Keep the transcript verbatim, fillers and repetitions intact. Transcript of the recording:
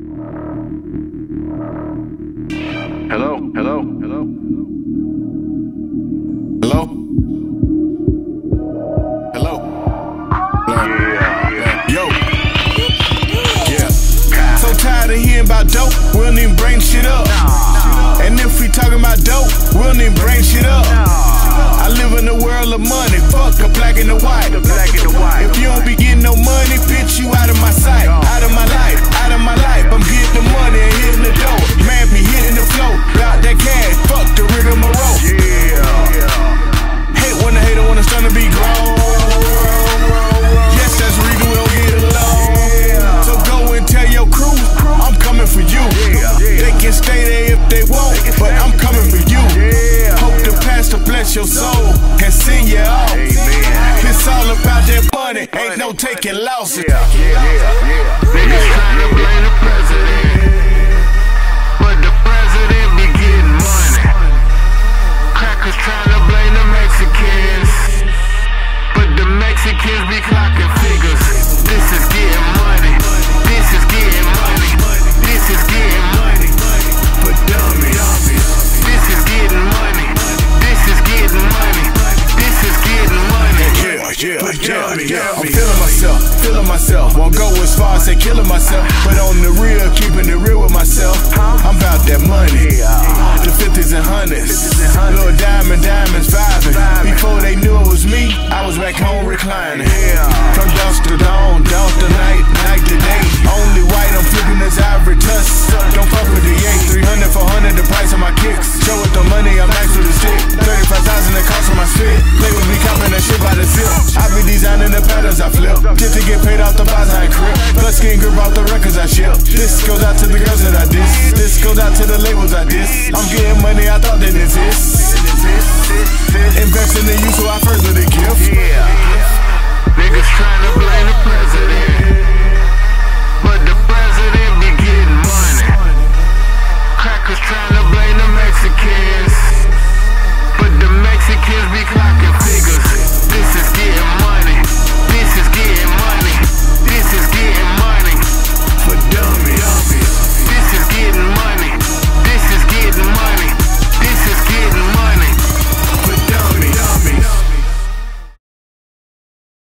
Hello, hello, hello, hello, hello. Yeah, yeah. Yo, yeah. So tired of hearing about dope, we don't even bring shit up. And if we talking about dope, we don't even bring shit up. I live in a world of money, fuck a black and a white. If you don't be getting no money, bitch, you out of my sight, out of my life, out of my life. I'm getting the money and hitting the dough. Man be hitting the flow, got that cash, fuck the rigmarole. Yeah. Hate when the hater wanna start to be grown. Yes, that's real, we don't get along. So go and tell your crew, I'm coming for you. They can stay there if they want, but I'm coming for you. Hope the pastor bless your soul and send you out. It's all about that money, ain't no taking losses. Yeah, yeah, yeah. Niggas trying to blame the president, but the president be getting money. Crackers trying to blame the Mexicans, but the Mexicans be clocking figures. This is getting money. This is getting money. This is getting money. But dummies, this is getting money. This is getting money. This is getting money. Yeah, yeah, but dummies, yeah. I'm feeling myself, feeling myself. Won't go as far as say killing myself, but on the real, keeping it real with myself. I'm about that money. The fifties and hundreds, little diamond diamonds vibing. Before they knew it was me, I was back home reclining. From dusk to dawn, dawn to night, night to day. Only white, I'm flipping this ivory tusk. Don't fuck with the eight, three hundred, four hundred, the price of my kicks. Show with the money, I'm max with the stick. thirty-five thousand, the cost of my spit. Play with me, copping that shit by the zip. I be designing the patterns I flip, just to get paid off the bars I crib. Plus skin grip off the records I ship. This goes out to the girls that I diss. This goes out to the labels I diss. I'm getting money, I thought that exist. Investing in you, so I further the gift.